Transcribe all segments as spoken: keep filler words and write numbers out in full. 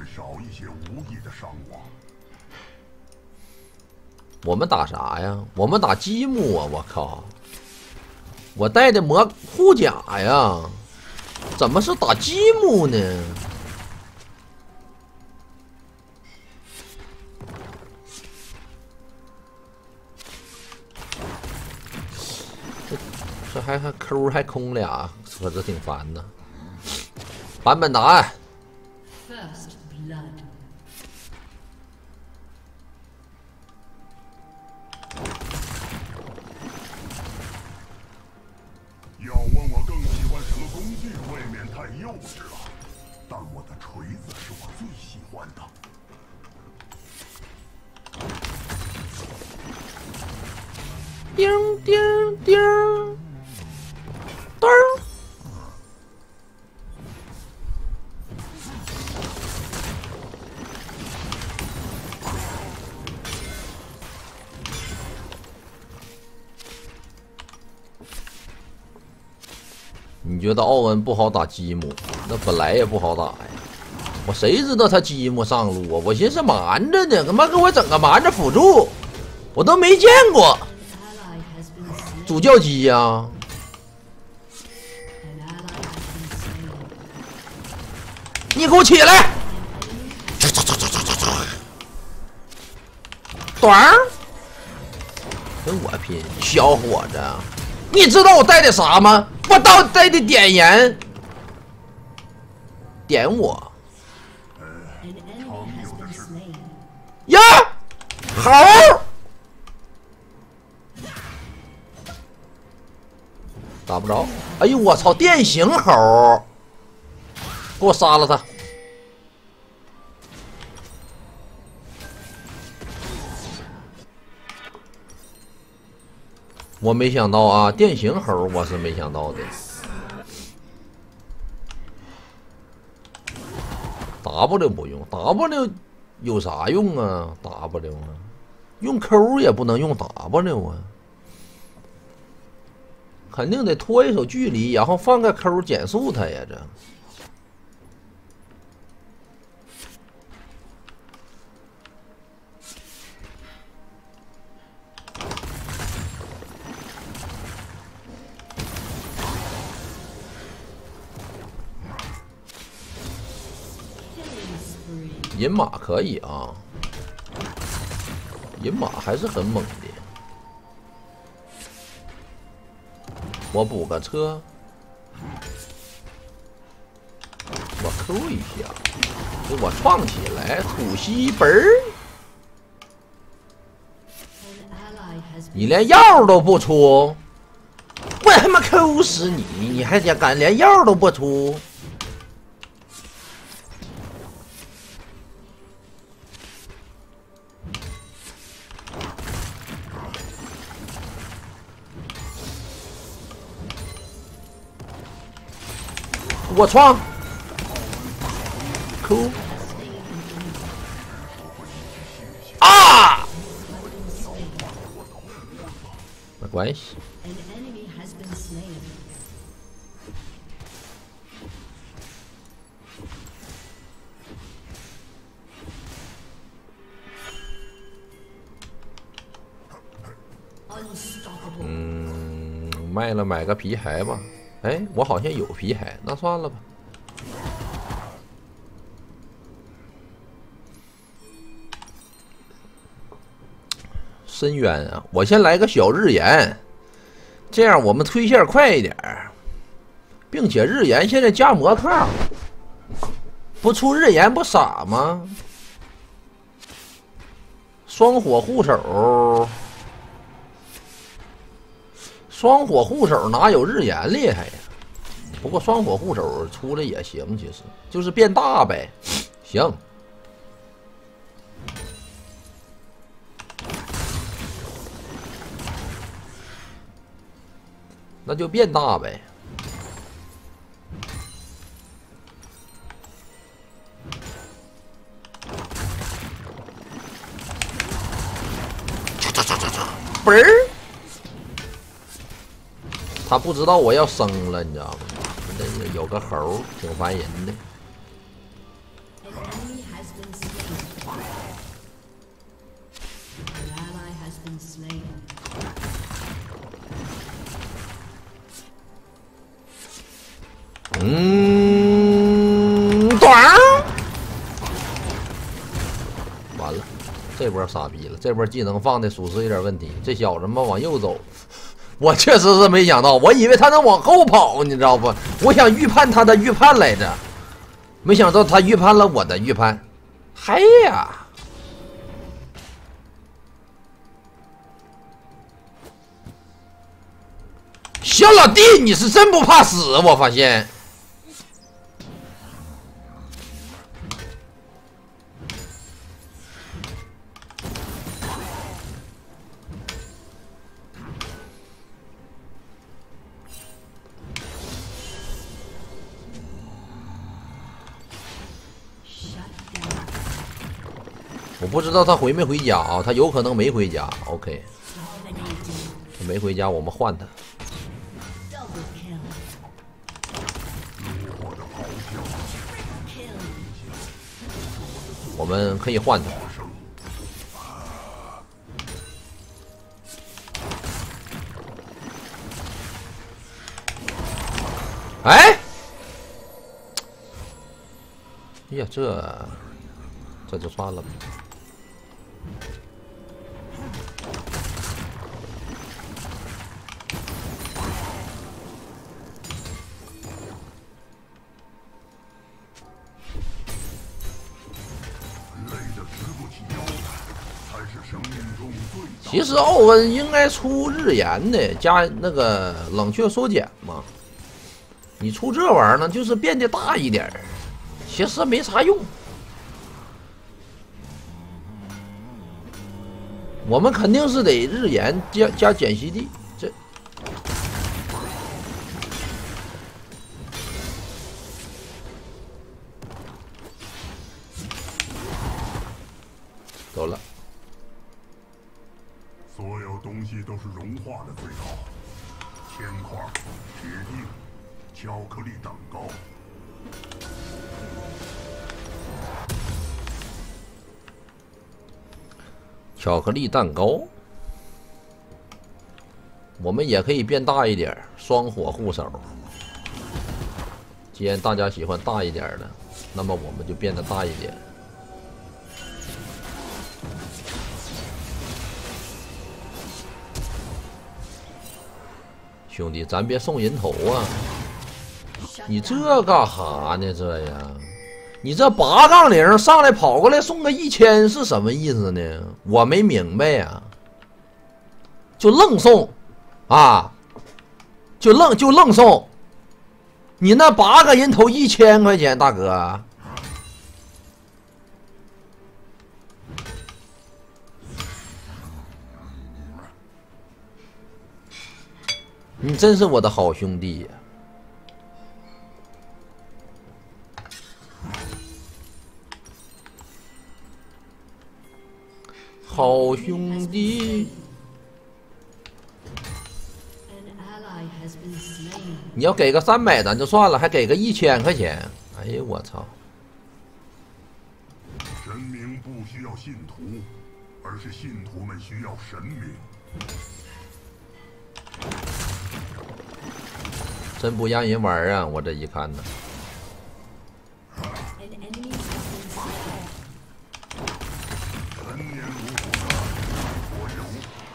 会少一些无意的伤亡。 我们打啥呀？我们打积木啊！我靠！我带的魔护甲呀，怎么是打积木呢？这这还还抠还空俩，可是挺烦的。版本答案。 First blood. 要问我更喜欢什么工具，未免太幼稚了。但我的锤子是我最喜欢的。 叮叮叮，噔儿。你觉得奥恩不好打积木？那本来也不好打呀。我谁知道他积木上路啊？我寻思瞒着呢，干嘛给我整个瞒着辅助？我都没见过主教机呀、啊！你给我起来！短儿，跟我拼，小伙子！你知道我带的啥吗？我到底带的点盐，点我呀，猴儿打不着。哎呦我操，电刑猴儿，给我杀了他！我没想到啊，电刑猴我是没想到的。W 不用 ，W 有啥用啊 ？W 啊，用 Q 也不能用 W 啊，肯定得拖一手距离，然后放个 Q 减速它呀，这。银马可以啊，银马还是很猛的。我补个车，我 Q 一下，给我创起来，吐息本儿。你连药都不出，我他妈 Q 死你！你还敢连药都不出？我创 ，Q 啊，没关系。嗯，卖了买个皮鞋吧。哎，我好像有皮鞋，那算了吧。深渊啊！我先来个小日炎，这样我们推线快一点，并且日炎现在加魔抗，不出日炎不傻吗？双火护手，双火护手哪有日炎厉害呀？不过双火护手出来也行，其实就是变大呗。行，那就变大呗。嘣儿，他不知道我要生了，你知道吗？这有个猴挺烦人的。 has been slain. An ally has been slain. 嗯，短。完了，这波傻逼了，这波技能放的属实有点问题。这小子嘛往右走，我确实是没想到，我以为他能往后跑，你知道不？我想预判他的预判来着，没想到他预判了我的预判。嘿呀！小老弟，你是真不怕死，我发现。我不知道他回没回家啊，他有可能没回家。OK， 他没回家，我们换他。我们可以换他。哎，哎呀，这这就算了吧。其实奥恩应该出日炎的，加那个冷却缩减嘛。你出这玩意儿呢，就是变得大一点，其实没啥用。我们肯定是得日炎加加减息地，这走了。 所有东西都是融化的最好，铅块、铁锭、巧克力蛋糕。 巧克力蛋糕，我们也可以变大一点，双火护手。既然大家喜欢大一点的，那么我们就变得大一点。兄弟，咱别送人头啊！你这干哈呢？这样，你这八杠零上来跑过来送个一千是什么意思呢？我没明白呀、啊。就愣送，啊，就愣就愣送。你那八个人头一千块钱，大哥。你真是我的好兄弟呀！好兄弟，你要给个三百咱就算了，还给个一千块钱，哎呦我操！ 神明不需要信徒，而是信徒们需要神明。 真不让人玩啊！我这一看呢， 陈年如虎的火油。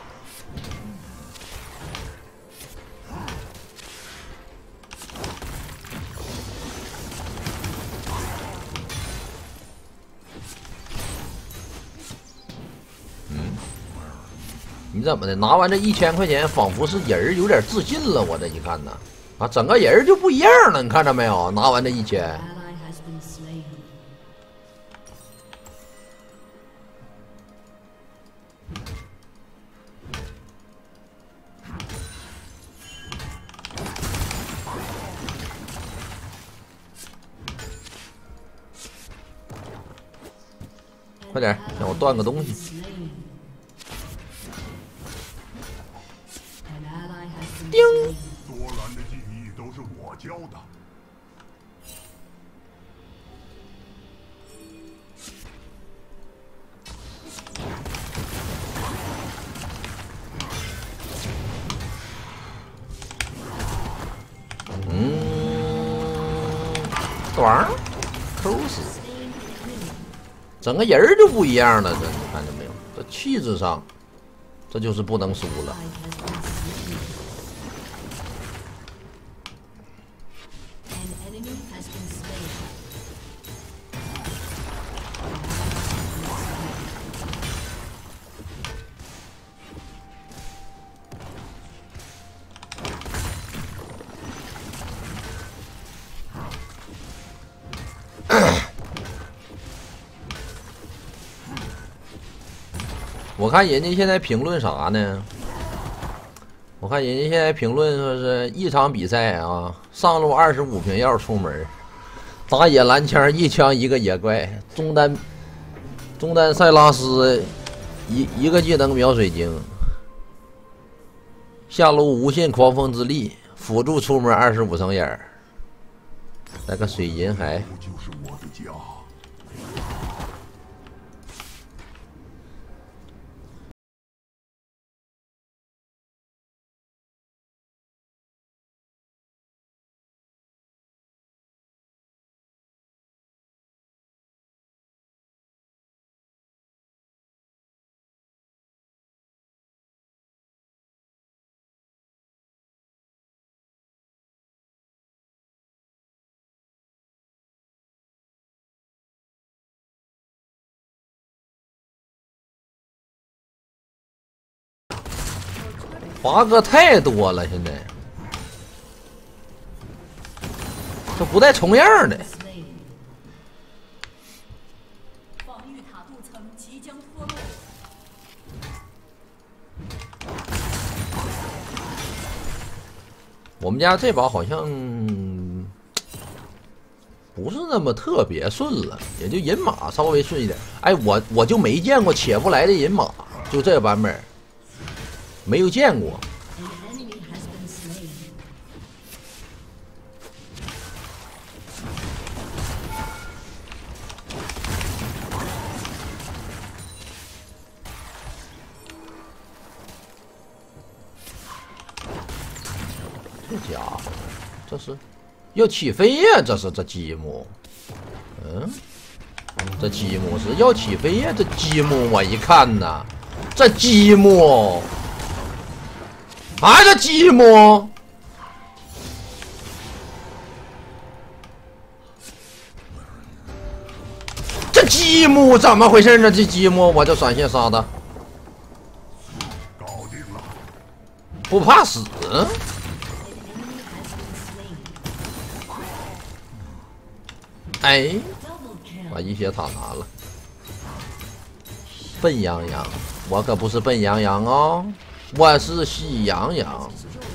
嗯，你怎么的？拿完这一千块钱，仿佛是人有点自信了。我这一看呢。啊，整个人就不一样了，你看着没有？拿完这一千，快点，让我断个东西。叮。 多兰的记忆都是我教的。 这玩意儿抠死，整个人就不一样了。这你看见没有？这气质上，这就是不能输了。我看人家现在评论啥呢？我看人家现在评论说是一场比赛啊，上路二十五瓶药出门，打野蓝枪一枪一个野怪，中单中单塞拉斯一一个技能秒水晶，下路无限狂风之力，辅助出门二十五层眼，来个水银海。 就是我的家。 华哥太多了，现在这不带重样的。 防御塔镀层即将脱落。 我们家这把好像不是那么特别顺了，也就银马稍微顺一点。哎，我我就没见过且不来的银马，就这个版本。没有见过。这家伙，这是要起飞呀！这是这积木，嗯，这积木是要起飞呀！这积木我一看呐，这积木。啊，这积木，这积木怎么回事呢？这积木，我就闪现杀的， 搞定了， 不怕死。哎，把一血塔拿了。笨羊羊，我可不是笨羊羊哦。我是喜羊羊，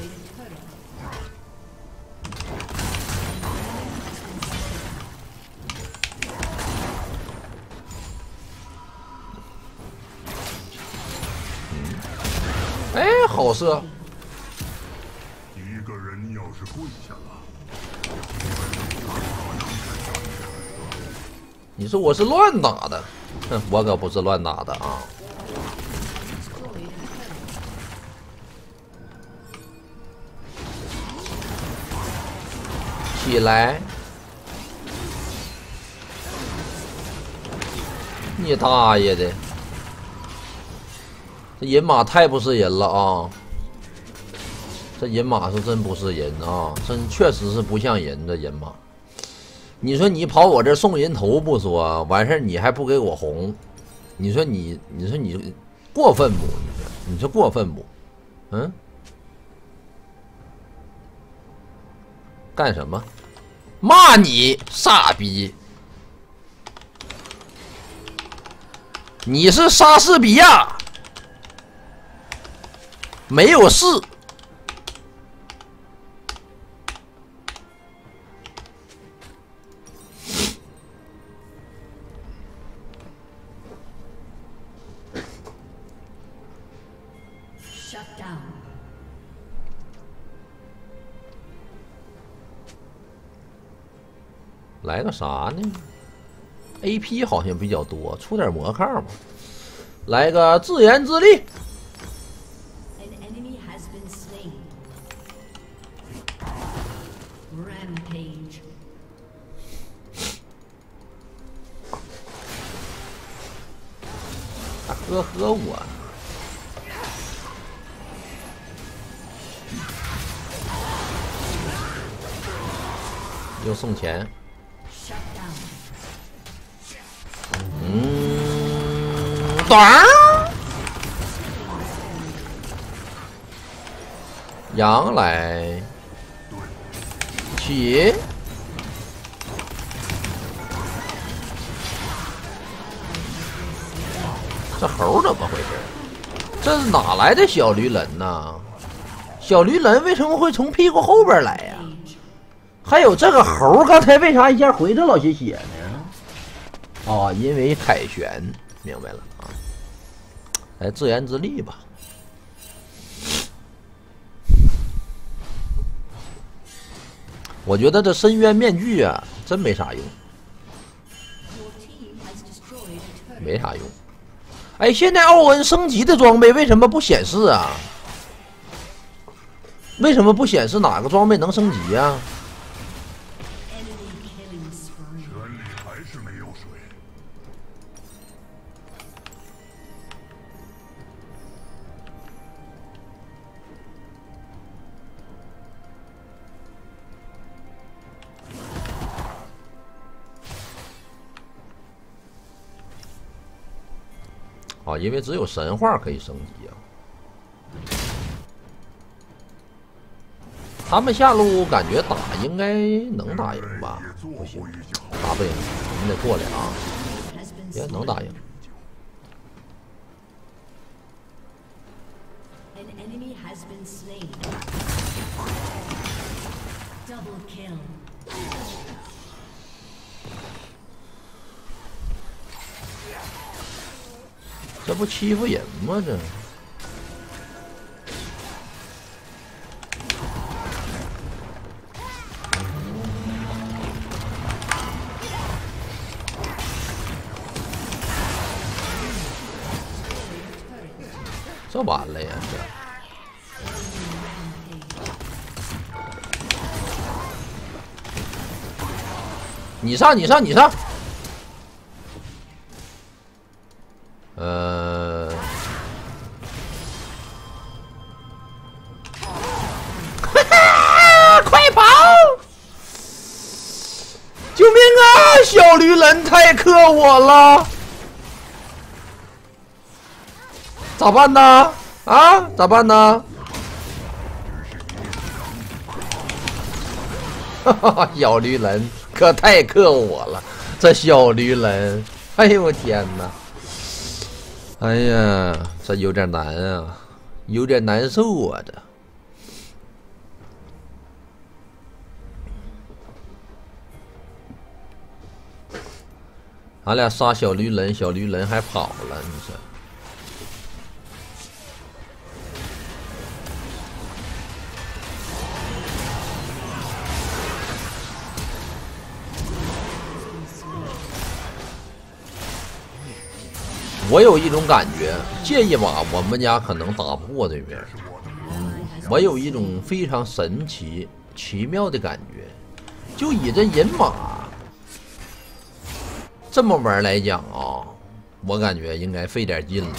哎，好射！ 一个人要是跪下了， 你说我是乱打的，哼，我可不是乱打的啊！起来！你大爷的！这银马太不是人了啊！这银马是真不是人啊！真确实是不像人的银马。你说你跑我这送人头不说，完事儿你还不给我红，你说你，你说你过分不？你说你说过分不？嗯？干什么？骂你傻逼！你是莎士比亚，没有事。 Shut down. 来个啥呢 ？A P 好像比较多，出点魔抗吧。来个自言自立。 An enemy has been slain. Rampage. 呵呵我。又送钱。嗯，短。羊来。起。这猴怎么回事？这是哪来的小驴人呢？小驴人为什么会从屁股后边来呀？还有这个猴，刚才为啥一下回着老些血呢？哦，因为凯旋，明白了啊！来自言自立吧。我觉得这深渊面具啊，真没啥用，没啥用。哎，现在奥恩升级的装备为什么不显示啊？为什么不显示哪个装备能升级啊？ 泉里还是没有水。 啊，因为只有神话可以升级啊。他们下路感觉打应该能打赢吧？不行，打不赢，我们得过来啊！也能打赢。这不欺负人吗？这。这完了呀！这你上，你上，你上。呃，哈哈，快跑！救命啊！小驴人太克我了。咋办呢？啊，咋办呢？哈哈，小驴人可太克我了，这小驴人，哎呦我天哪！哎呀，这有点难啊，有点难受啊，这。俺俩杀小驴人，小驴人还跑了，你说。我有一种感觉，这一把我们家可能打不过对面。嗯，我有一种非常神奇、奇妙的感觉，就以这人马这么玩来讲啊，我感觉应该费点劲了。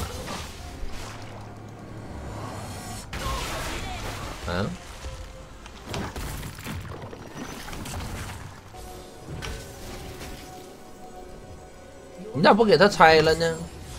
嗯，你咋不给他拆了呢？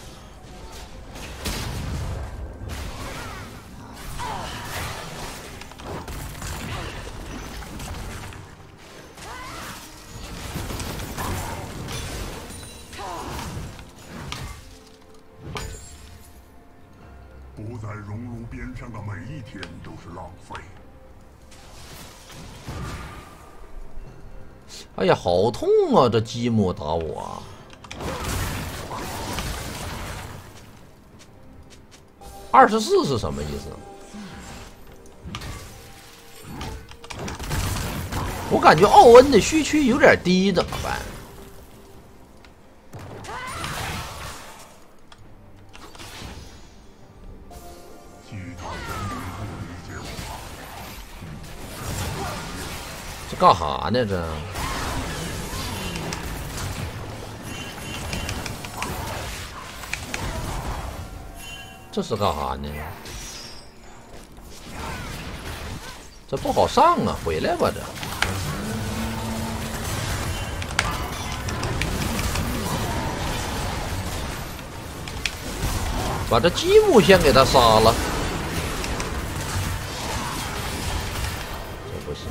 不在熔炉边上的每一天都是浪费。 哎呀，好痛啊！这积木打我。二十四是什么意思？我感觉奥恩的虚区有点低，怎么办？这干哈呢？这这是干啥呢？这不好上啊！回来吧，这。把这积木先给他杀了。这不行。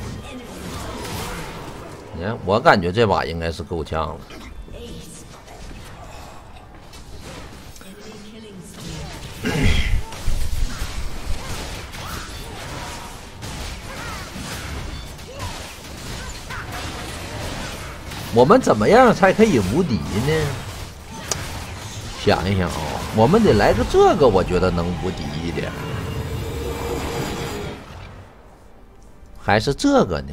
你看，我感觉这把应该是够呛了。我们怎么样才可以无敌呢？想一想啊、哦，我们得来个这个，我觉得能无敌一点。还是这个呢？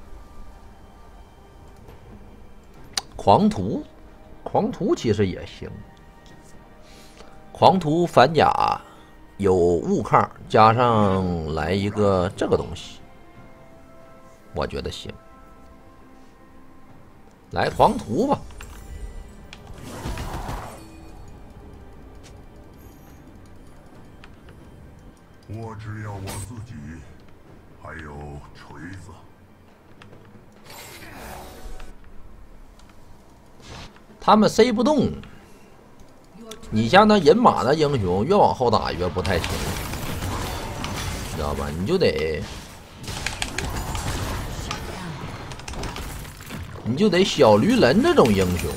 狂徒，狂徒其实也行。狂徒反甲有物抗，加上来一个这个东西，我觉得行。来狂徒吧。 我只要我自己，还有锤子。 他们塞不动。你像那人马的英雄，越往后打越不太行，知道吧？你就得，你就得小驴人这种英雄。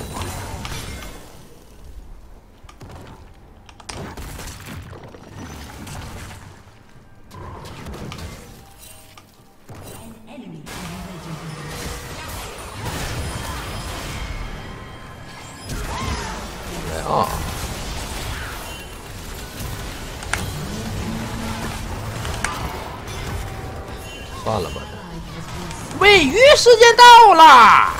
啊！算了吧，这喂鱼时间到了。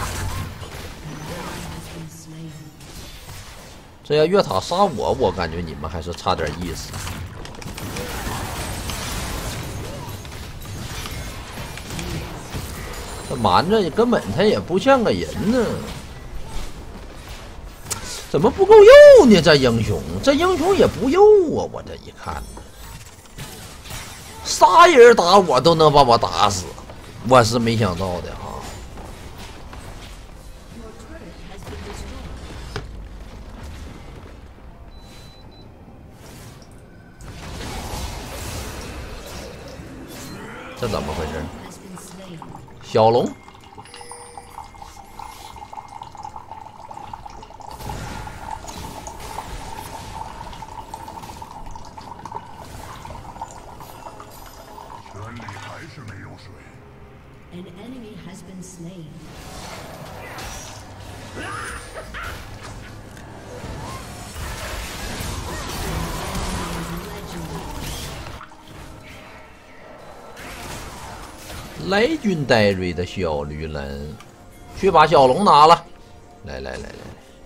这要越塔杀我，我感觉你们还是差点意思。这瞒着根本他也不像个人呢。怎么不够肉呢？这英雄，这英雄也不肉啊！我这一看，仨人打我都能把我打死，我是没想到的啊！这怎么回事？小龙。 An enemy has been slain. 雷军戴瑞的小驴人，去把小龙拿了。来来来来来，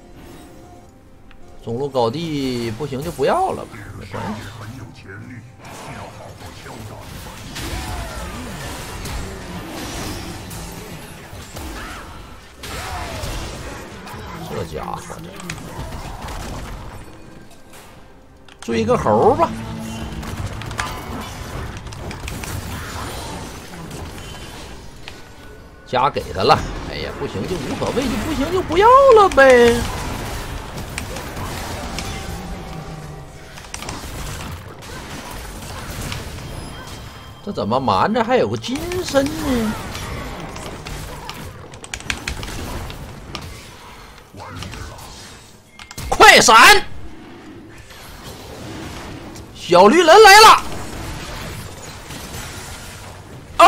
中路高地不行就不要了吧，没关系。 很有潜力，要好好敲打。 这家伙的，追个猴吧。加给他了，哎呀，不行就无所谓，就不行就不要了呗。这怎么瞒着还有个金身呢？快闪！小驴人来了！哦，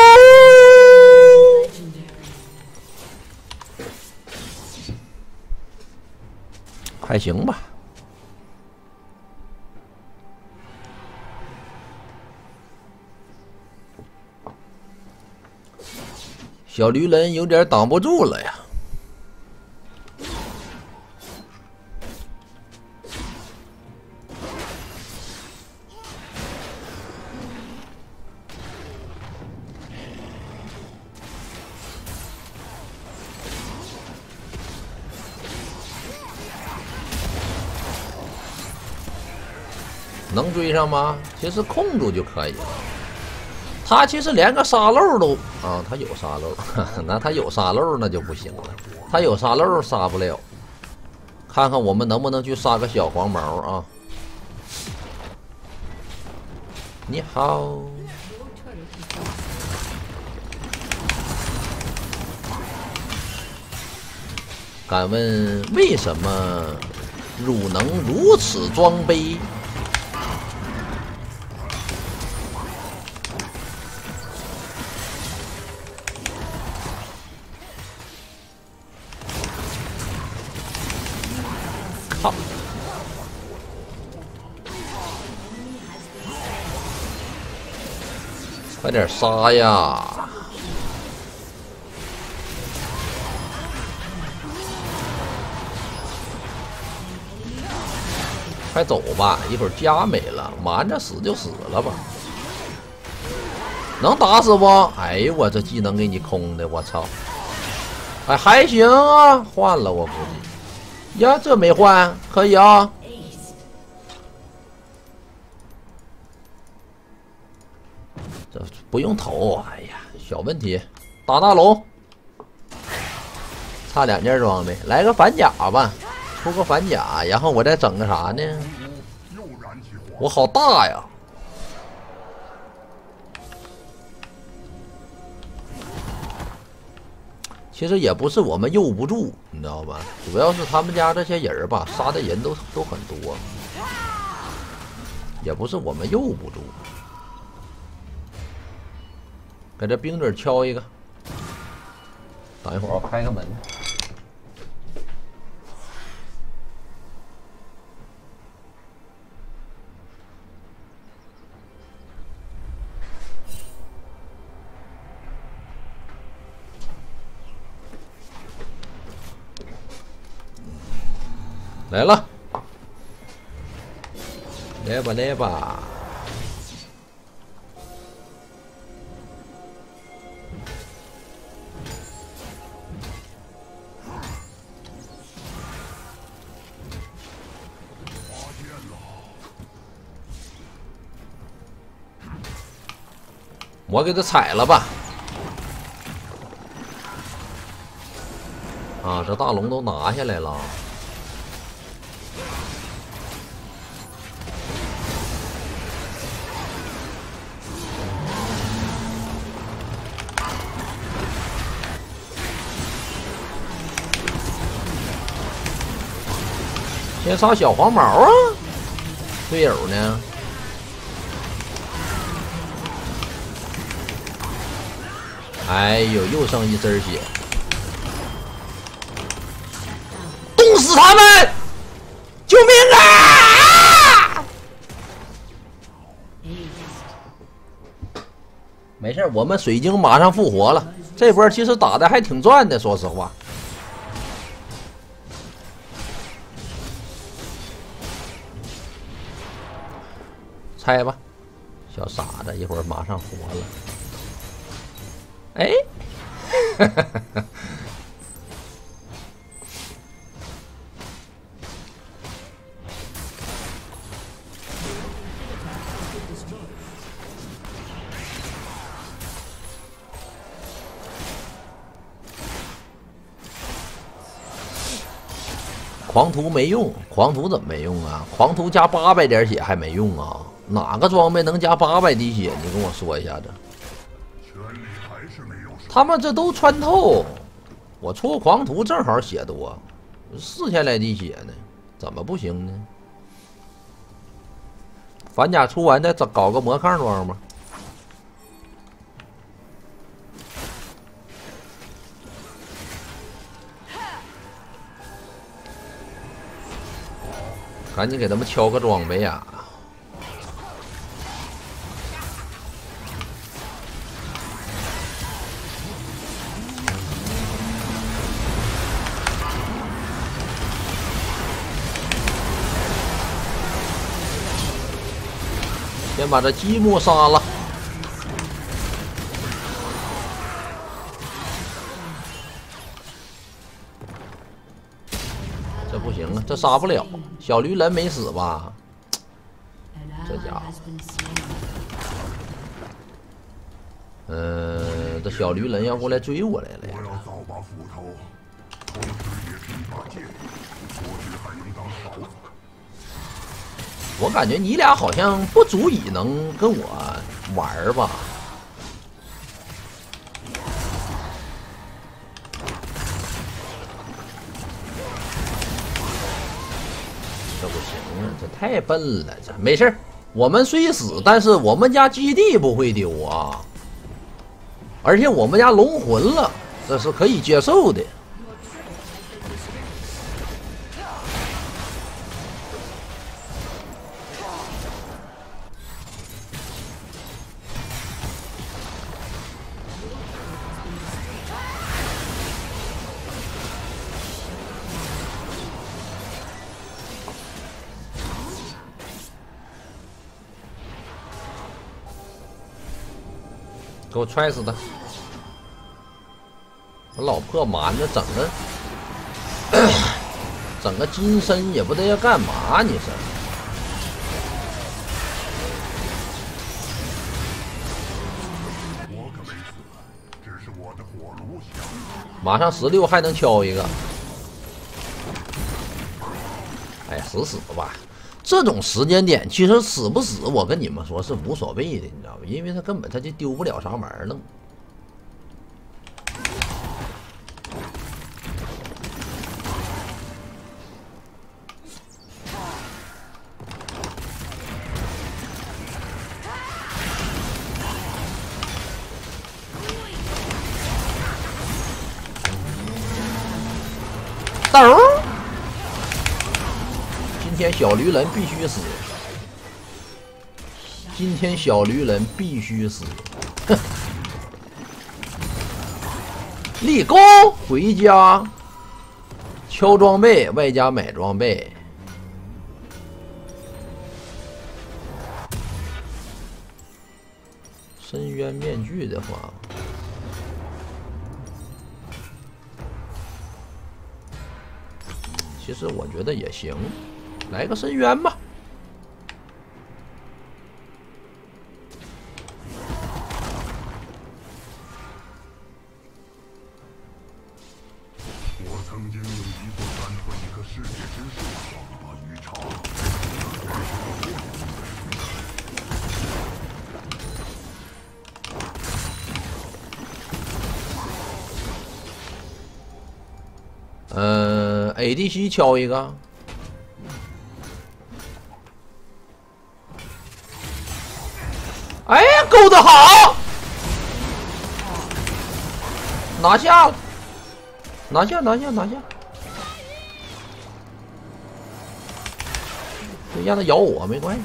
还行吧。小驴人有点挡不住了呀。 能追上吗？其实控住就可以了。他其实连个沙漏都啊，他有沙漏，呵呵那他有沙漏那就不行了。他有沙漏杀不了，看看我们能不能去杀个小黄毛啊！你好，敢问为什么汝能如此装杯？靠！快点杀呀！快走吧，一会儿家没了，瞒着死就死了吧。能打死不？哎呦我这技能给你空的，我操！哎还行啊，换了我估计。呀，这没换，可以啊。这不用投，哎呀，小问题。打大龙，差两件装备，来个反甲吧，出个反甲，然后我再整个啥呢？我好大呀！其实也不是我们诱不住，你知道吧？主要是他们家这些人吧，杀的人都都很多，也不是我们诱不住。给这冰嘴敲一个，等一会儿我开个门。来了，来吧来吧！我给他踩了吧！啊，这大龙都拿下来了。先杀小黄毛啊！队友呢？哎呦，又剩一针血，冻死他们！救命啊！没事，我们水晶马上复活了。这波其实打的还挺赚的，说实话。拆吧，小傻子，一会儿马上活了。哎，狂徒没用，狂徒怎么没用啊？狂徒加八百点血还没用啊？哪个装备能加八百滴血？你跟我说一下子。他们这都穿透，我出狂徒正好血多，四千来滴血呢，怎么不行呢？反甲出完再找搞个魔抗装吧。赶紧给他们敲个装备呀！先把这积木杀了。这不行啊，这杀不了。小驴人没死吧？ 这家伙，嗯，这小驴人要过来追我来了呀！ 我要造把斧头，同时也是一把剑，或许还能当刀子看。 我感觉你俩好像不足以能跟我玩儿吧？这不行啊，这太笨了，这没事儿。我们虽死，但是我们家基地不会丢啊，而且我们家龙魂了，这是可以接受的。给我踹死他！我老破蛮子整个整个金身也不知道要干嘛，你是？ 我可没死，只是我的火炉响了。 马上十六还能敲一个。哎呀，死死吧！这种时间点，其实死不死，我跟你们说是无所谓的，你知道吧？因为他根本他就丢不了啥玩意儿了。豆儿。今天小驴人必须死！今天小驴人必须死！哼！立功回家，敲装备外加买装备。深渊面具的话，其实我觉得也行。来个深渊吧！ 我曾经用一座山和一棵世界之树换了把鱼肠。 呃 ，A D C 敲一个。哎呀，勾的好，拿下了，拿下，拿下，拿下，就让他咬我没关系。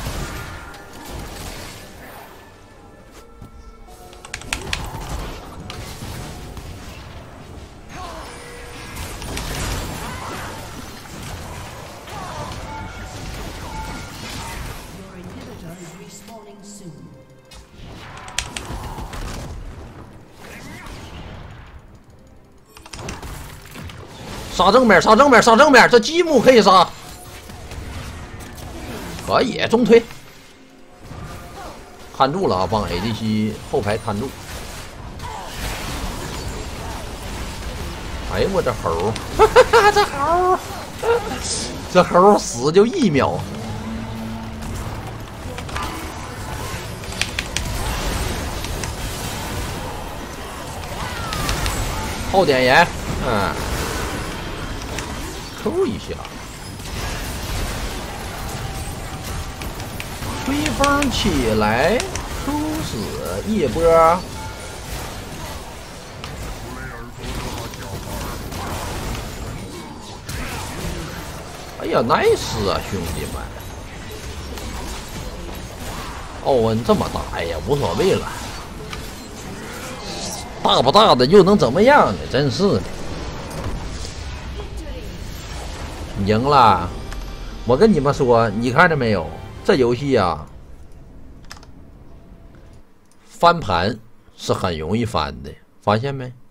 杀正面，杀正面，杀正面！这积木可以杀，可以中推，看住了啊！帮 A D C 后排看住。哎呦我这猴，这猴，这猴死就一秒。后点盐，嗯。扣一下，吹风起来，抽死一波。哎呀 ，nice 啊，兄弟们！奥恩这么大，哎呀，无所谓了，大不大的又能怎么样呢？真是的。赢了，我跟你们说，你看着没有？这游戏啊，翻盘是很容易翻的，发现没？